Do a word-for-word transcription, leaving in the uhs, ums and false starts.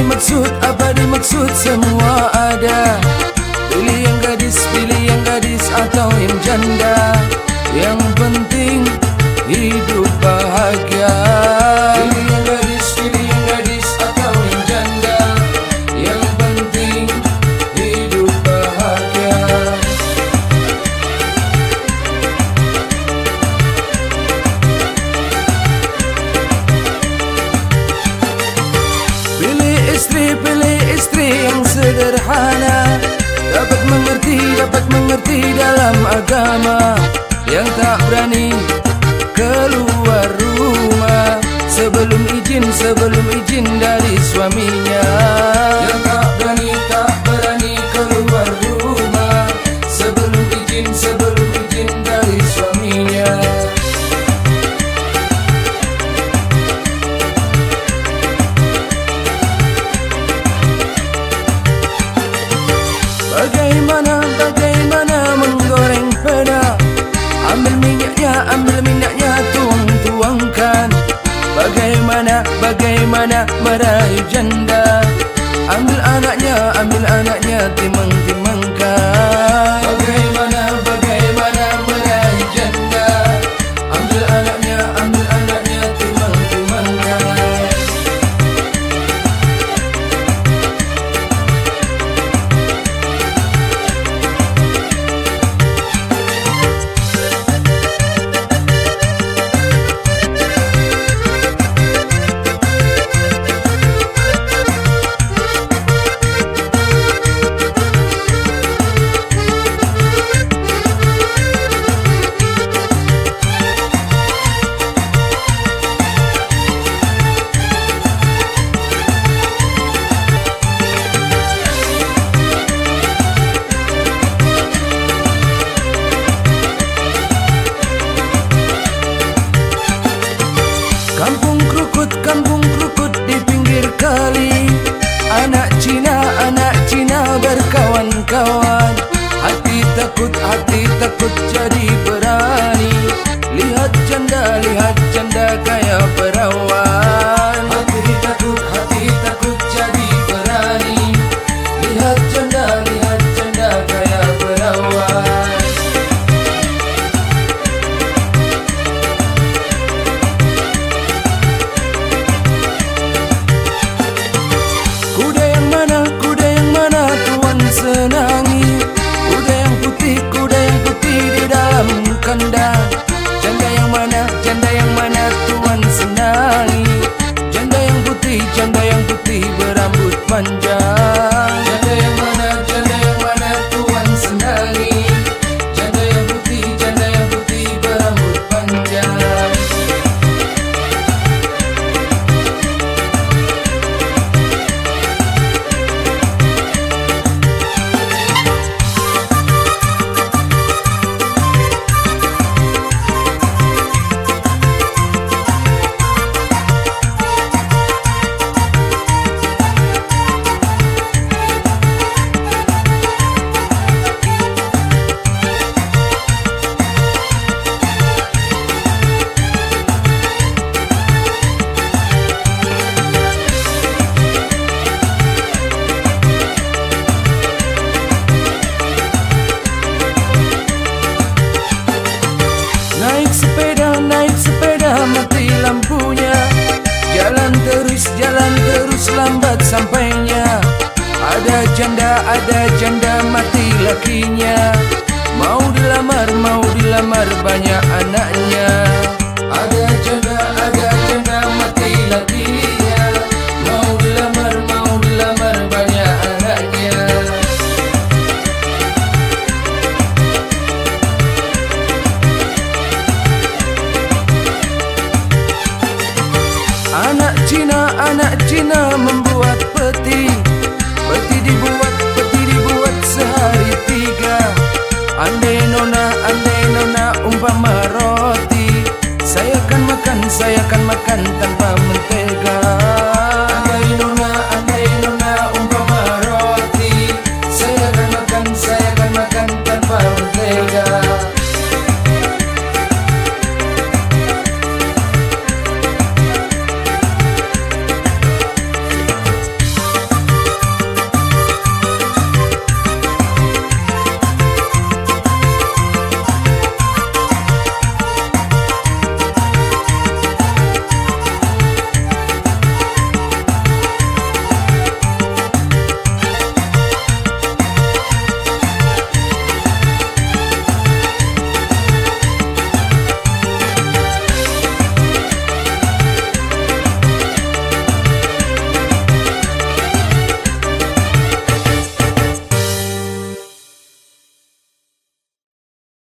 dimaksud, apa dimaksud semua ada. Pilih yang gadis, pilih yang gadis atau yang janda. Yang penting hidup bahagia. Pilih yang gadis, pilih yang gadis atau yang janda. Yang penting hidup bahagia. Pilih istri, pilih istri yang sederhana, dapat mengerti, dapat mengerti dalam agama. Yang tak berani keluar rumah sebelum izin, sebelum izin dari suaminya. Yang tak berani, tak berani keluar rumah sebelum izin, sebelum izin dari suaminya. Bagaimana, bagaimana menggoreng peda? Ambil minyaknya, ambil minyaknya, tuang, tuangkan. Bagaimana, bagaimana meraih janda? Ambil anaknya, ambil anaknya, timang, timangkan. Bagaimana, bagaimana meraih janda? Ambil anaknya, ambil anaknya, timang, timangkan. Kampung Krukut, kampung Krukut di pinggir kali. Anak Cina, anak Cina berkawan-kawan. Hati takut, hati takut jadi berani. Lihat janda, lihat janda kaya perawan. Hati takut, hati takut jadi berani. Lihat janda, lihat janda kaya perawan. Senangi kuda yang putih, kuda yang putih di dalam kandang. Janda yang mana, janda yang mana tuan senangi? Janda yang putih, janda yang putih berambut panjang. Janda yang mana, janda yang mana tuan senangi? Janda yang putih, janda yang putih berambut panjang. Naik sepeda, naik sepeda, mati lampunya. Jalan terus, jalan terus, lambat sampainya. Ada janda, ada janda, mati lakinya. Mau dilamar, mau dilamar, banyak anaknya. Ada janda, ada janda, mati lakinya. Mau dilamar, mau dilamar, banyak anaknya. Anak Cina, anak Cina membuat peti. Peti dibuat, peti dibuat sehari tiga. Andai nona, andai nona umpama roti, saya akan makan, saya akan makan tanpa